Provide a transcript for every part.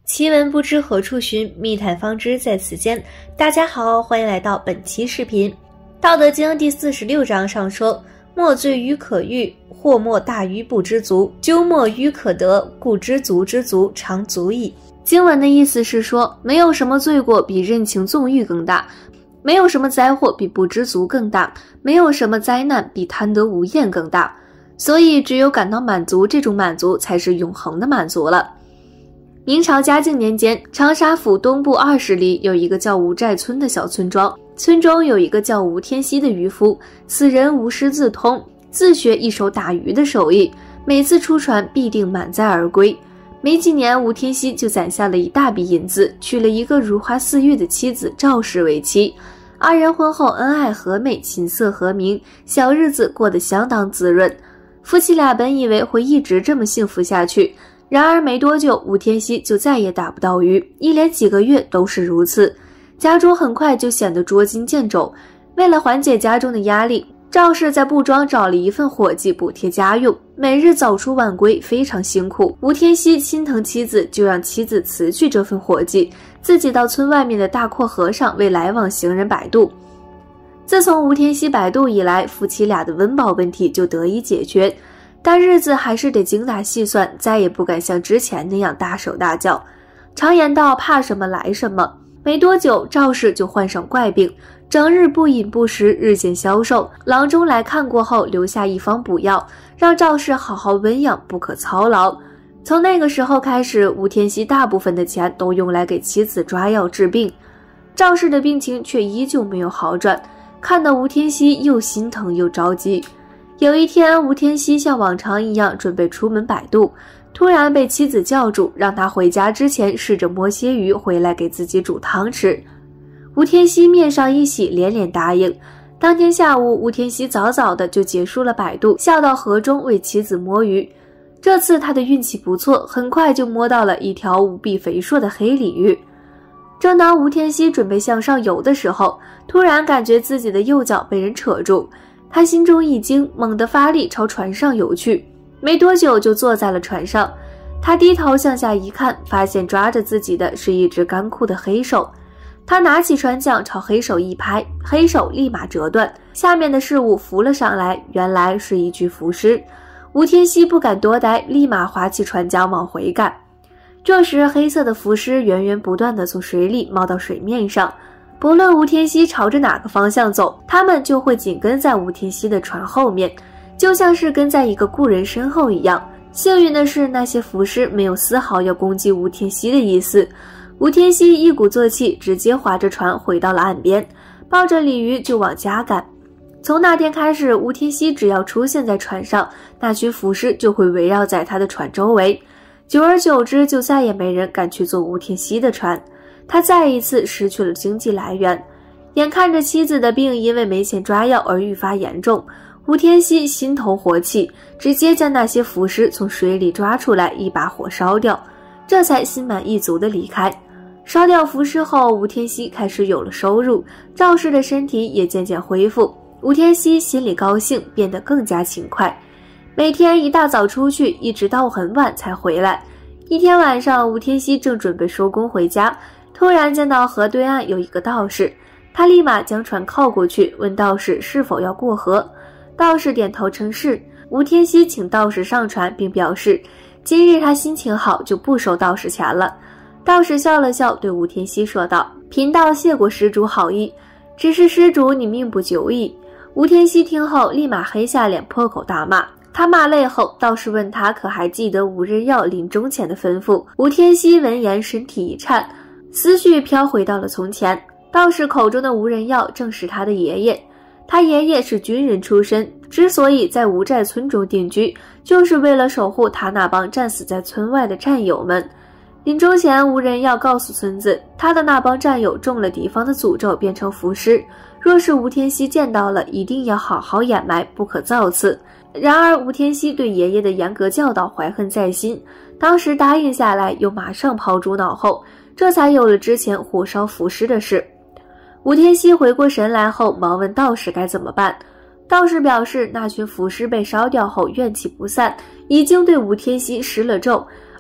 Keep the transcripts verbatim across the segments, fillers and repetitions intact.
奇闻不知何处寻，密探方知在此间。大家好，欢迎来到本期视频。道德经第四十六章上说：莫罪于可欲，祸莫大于不知足，咎莫于可得，故知足之足，常足矣。经文的意思是说，没有什么罪过比任情纵欲更大，没有什么灾祸比不知足更大，没有什么灾难比贪得无厌更大。所以只有感到满足，这种满足才是永恒的满足了。明朝嘉靖年间，长沙府东部二十里有一个叫吴寨村的小村庄，村中有一个叫吴天锡的渔夫，此人无师自通，自学一手打鱼的手艺，每次出船必定满载而归。没几年，吴天锡就攒下了一大笔银子，娶了一个如花似玉的妻子赵氏为妻。二人婚后恩爱和美，琴瑟和鸣，小日子过得相当滋润。夫妻俩本以为会一直这么幸福下去，然而没多久，吴天锡就再也打不到鱼，一连几个月都是如此。家中很快就显得捉襟见肘。为了缓解家中的压力，赵氏在布庄找了一份伙计补贴家用，每日早出晚归，非常辛苦。吴天锡心疼妻子，就让妻子辞去这份伙计，自己到村外面的大阔河上为来往行人摆渡。自从吴天锡摆渡以来，夫妻俩的温饱问题就得以解决，但日子还是得精打细算，再也不敢像之前那样大手大脚。常言道，怕什么来什么。没多久，赵氏就患上怪病，整日不饮不食，日渐消瘦。郎中来看过后，留下一方补药，让赵氏好好温养，不可操劳。从那个时候开始，吴天锡大部分的钱都用来给妻子抓药治病。赵氏的病情却依旧没有好转，看得吴天锡又心疼又着急。有一天，吴天锡像往常一样准备出门摆渡，突然被妻子叫住，让他回家之前试着摸些鱼回来给自己煮汤吃。吴天锡面上一喜，连连答应。当天下午，吴天锡早早的就结束了摆渡，下到河中为妻子摸鱼。这次他的运气不错，很快就摸到了一条无比肥硕的黑鲤鱼。正当吴天锡准备向上游的时候，突然感觉自己的右脚被人扯住，他心中一惊，猛地发力朝船上游去。没多久就坐在了船上，他低头向下一看，发现抓着自己的是一只干枯的黑手。他拿起船桨朝黑手一拍，黑手立马折断，下面的事物浮了上来，原来是一具浮尸。吴天锡不敢多待，立马划起船桨往回赶。这时黑色的浮尸源源不断地从水里冒到水面上，不论吴天锡朝着哪个方向走，他们就会紧跟在吴天锡的船后面，就像是跟在一个故人身后一样。幸运的是，那些浮尸没有丝毫要攻击吴天锡的意思。吴天锡一鼓作气，直接划着船回到了岸边，抱着鲤鱼就往家赶。从那天开始，吴天锡只要出现在船上，那群浮尸就会围绕在他的船周围。久而久之，就再也没人敢去坐吴天锡的船。他再一次失去了经济来源，眼看着妻子的病因为没钱抓药而愈发严重，吴天锡心头火起，直接将那些浮尸从水里抓出来，一把火烧掉，这才心满意足地离开。烧掉浮尸后，吴天锡开始有了收入，赵氏的身体也渐渐恢复。吴天锡心里高兴，变得更加勤快，每天一大早出去，一直到很晚才回来。一天晚上，吴天锡正准备收工回家，突然见到河对岸有一个道士，他立马将船靠过去，问道士是否要过河。道士点头称是。吴天锡请道士上船，并表示今日他心情好，就不收道士钱了。道士笑了笑，对吴天锡说道：贫道谢过施主好意，只是施主你命不久矣。吴天锡听后立马黑下脸，破口大骂。他骂累后，道士问他可还记得吴仁耀临终前的吩咐。吴天锡闻言身体一颤，思绪飘回到了从前。道士口中的吴仁耀正是他的爷爷，他爷爷是军人出身，之所以在吴寨村中定居，就是为了守护他那帮战死在村外的战友们。临终前，吴仁耀告诉村子，他的那帮战友中了敌方的诅咒，变成浮尸，若是吴天锡见到了，一定要好好掩埋，不可造次。然而吴天锡对爷爷的严格教导怀恨在心，当时答应下来，又马上抛诸脑后，这才有了之前火烧浮尸的事。吴天锡回过神来后，忙问道士该怎么办。道士表示，那群浮尸被烧掉后怨气不散，已经对吴天锡施了咒，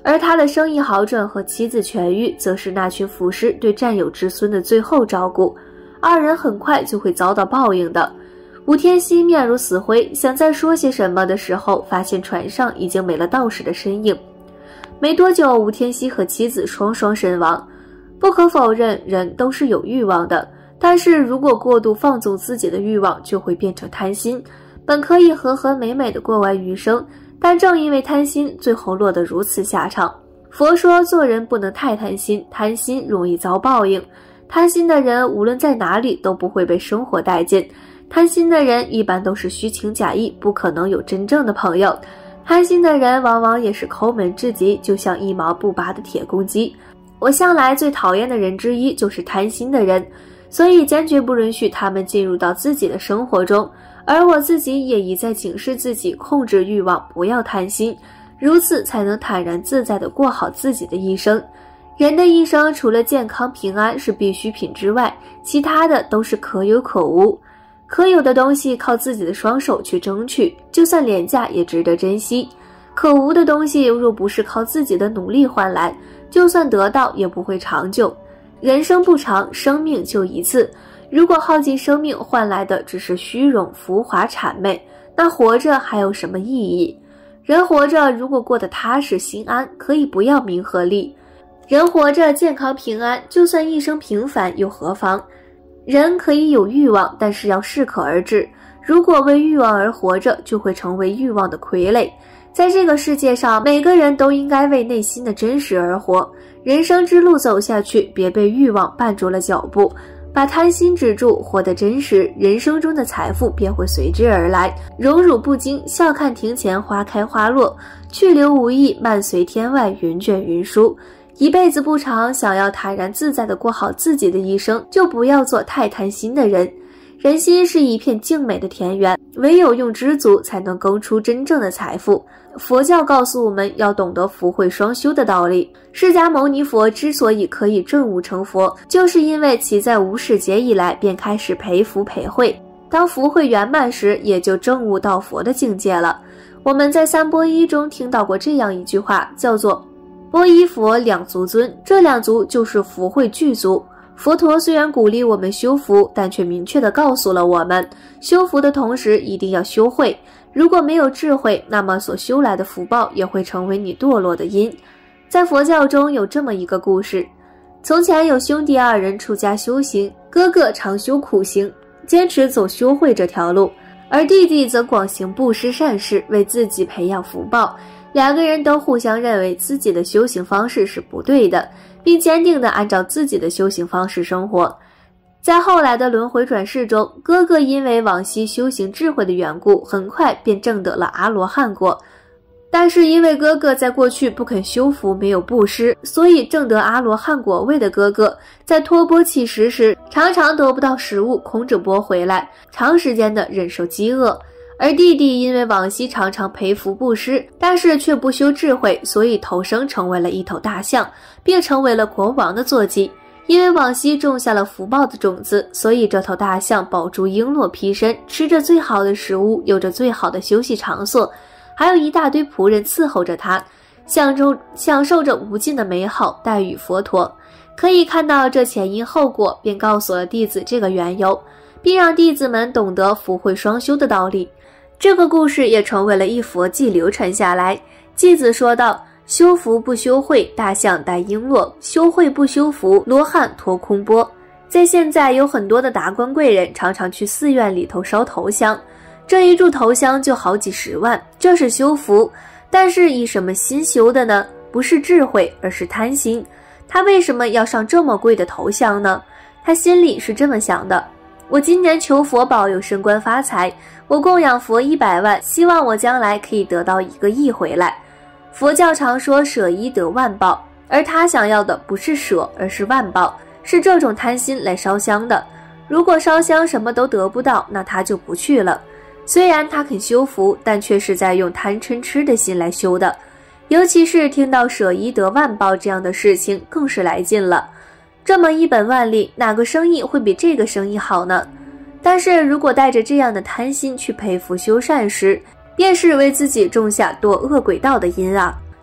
而他的生意好转和妻子痊愈，则是那群服侍对战友之孙的最后照顾，二人很快就会遭到报应的。吴天锡面如死灰，想再说些什么的时候，发现船上已经没了道士的身影。没多久，吴天锡和妻子双双身亡。不可否认，人都是有欲望的，但是如果过度放纵自己的欲望，就会变成贪心。本可以和和美美的过完余生，但正因为贪心，最后落得如此下场。佛说做人不能太贪心，贪心容易遭报应。贪心的人无论在哪里都不会被生活待见，贪心的人一般都是虚情假意，不可能有真正的朋友。贪心的人往往也是抠门至极，就像一毛不拔的铁公鸡。我向来最讨厌的人之一就是贪心的人，所以坚决不允许他们进入到自己的生活中。而我自己也一再警示自己，控制欲望，不要贪心，如此才能坦然自在地过好自己的一生。人的一生除了健康平安是必需品之外，其他的都是可有可无。可有的东西靠自己的双手去争取，就算廉价也值得珍惜。可无的东西若不是靠自己的努力换来，就算得到也不会长久。人生不长，生命就一次，如果耗尽生命换来的只是虚荣、浮华、谄媚，那活着还有什么意义？人活着如果过得踏实心安，可以不要名和利。人活着健康平安，就算一生平凡又何妨？人可以有欲望，但是要适可而止。如果为欲望而活着，就会成为欲望的傀儡。在这个世界上，每个人都应该为内心的真实而活。人生之路走下去，别被欲望绊住了脚步，把贪心止住，活得真实，人生中的财富便会随之而来。荣辱不惊，笑看庭前花开花落，去留无意，漫随天外云卷云舒。一辈子不长，想要坦然自在地过好自己的一生，就不要做太贪心的人。人心是一片静美的田园，唯有用知足才能耕出真正的财富。佛教告诉我们要懂得福慧双修的道理。释迦牟尼佛之所以可以证悟成佛，就是因为其在无始劫以来便开始培福培慧，当福慧圆满时，也就证悟到佛的境界了。我们在三波一中听到过这样一句话，叫做波一佛两足尊，这两足就是福慧具足。佛陀虽然鼓励我们修福，但却明确地告诉了我们，修福的同时一定要修慧。如果没有智慧，那么所修来的福报也会成为你堕落的因。在佛教中有这么一个故事，从前有兄弟二人出家修行，哥哥常修苦行，坚持走修慧这条路，而弟弟则广行布施善事，为自己培养福报。两个人都互相认为自己的修行方式是不对的，并坚定地按照自己的修行方式生活。在后来的轮回转世中，哥哥因为往昔修行智慧的缘故，很快便证得了阿罗汉果。但是因为哥哥在过去不肯修福，没有布施，所以证得阿罗汉果位的哥哥，在托钵乞食时，常常得不到食物，空着钵回来，长时间的忍受饥饿。而弟弟因为往昔常常培福布施，但是却不修智慧，所以投生成为了一头大象，并成为了国王的坐骑。因为往昔种下了福报的种子，所以这头大象饱住璎珞披身，吃着最好的食物，有着最好的休息场所，还有一大堆仆人伺候着他，享受享受着无尽的美好待遇。佛陀可以看到这前因后果，便告诉了弟子这个缘由，并让弟子们懂得福慧双修的道理。这个故事也成为了一佛偈流传下来。偈子说道：修福不修慧，大象带璎珞；修慧不修福，罗汉驮空钵。在现在有很多的达官贵人常常去寺院里头烧头香，这一炷头香就好几十万，这是修福。但是以什么心修的呢？不是智慧，而是贪心。他为什么要上这么贵的头香呢？他心里是这么想的：我今年求佛保佑升官发财，我供养佛一百万，希望我将来可以得到一个亿回来。佛教常说舍一得万报，而他想要的不是舍，而是万报，是这种贪心来烧香的。如果烧香什么都得不到，那他就不去了。虽然他肯修福，但却是在用贪嗔痴的心来修的。尤其是听到舍一得万报这样的事情，更是来劲了。这么一本万利，哪个生意会比这个生意好呢？但是如果带着这样的贪心去培福修善时，便是为自己种下堕恶鬼道的因啊。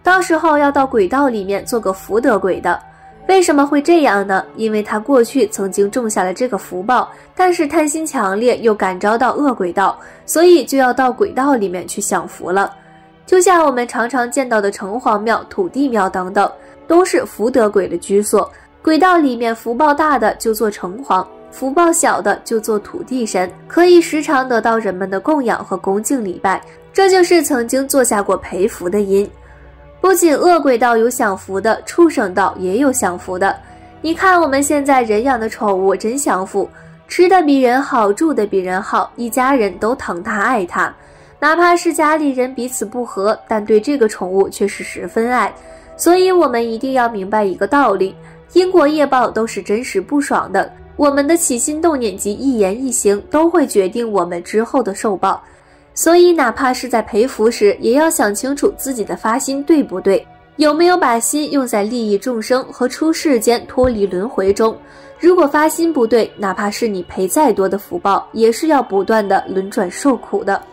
到时候要到轨道里面做个福德鬼的。为什么会这样呢？因为他过去曾经种下了这个福报，但是贪心强烈，又感召到恶轨道，所以就要到轨道里面去享福了。就像我们常常见到的城隍庙、土地庙等等，都是福德鬼的居所。轨道里面福报大的就做城隍，福报小的就做土地神，可以时常得到人们的供养和恭敬礼拜，这就是曾经做下过培福的因。不仅恶轨道有享福的，畜生道也有享福的。你看我们现在人养的宠物真享福，吃的比人好，住的比人好，一家人都疼它爱它。哪怕是家里人彼此不和，但对这个宠物却是十分爱。所以我们一定要明白一个道理，因果业报都是真实不爽的，我们的起心动念及一言一行都会决定我们之后的受报。所以哪怕是在培福时，也要想清楚自己的发心对不对，有没有把心用在利益众生和出世间脱离轮回中。如果发心不对，哪怕是你赔再多的福报，也是要不断的轮转受苦的。